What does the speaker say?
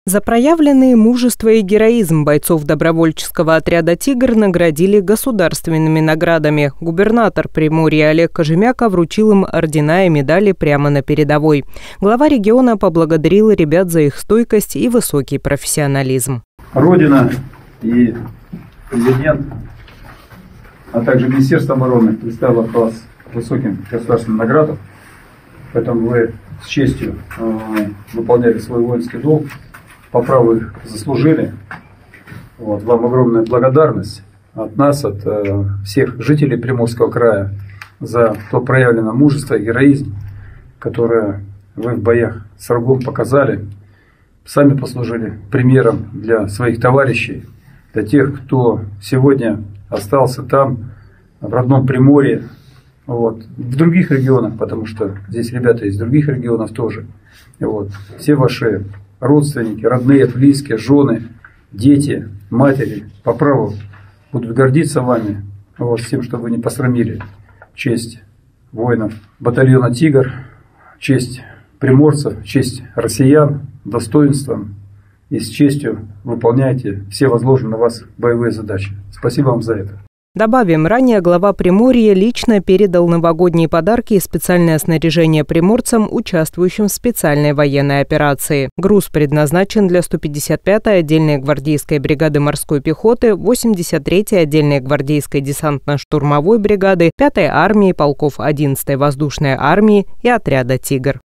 За проявленные мужество и героизм бойцов добровольческого отряда «Тигр» наградили государственными наградами. Губернатор Приморья Олег Кожемяка вручил им ордена и медали прямо на передовой. Глава региона поблагодарил ребят за их стойкость и высокий профессионализм. Родина и президент, а также Министерство обороны представило вас высоким государственным наградам. Поэтому вы с честью выполняли свой воинский долг. По праву их заслужили. Вам огромная благодарность от нас, от всех жителей Приморского края за то проявленное мужество и героизм, которое вы в боях с врагом показали. Сами послужили примером для своих товарищей, для тех, кто сегодня остался там, в родном Приморье, в других регионах, потому что здесь ребята из других регионов тоже. Все ваши родственники, родные, близкие, жены, дети, матери по праву будут гордиться вами, с тем, что вы не посрамили честь воинов батальона «Тигр», честь приморцев, честь россиян, достоинством и с честью выполняйте все возложенные на вас боевые задачи. Спасибо вам за это. Добавим, ранее глава Приморья лично передал новогодние подарки и специальное снаряжение приморцам, участвующим в специальной военной операции. Груз предназначен для 155-й отдельной гвардейской бригады морской пехоты, 83-й отдельной гвардейской десантно-штурмовой бригады, 5-й армии, полков 11-й воздушной армии и отряда «Тигр».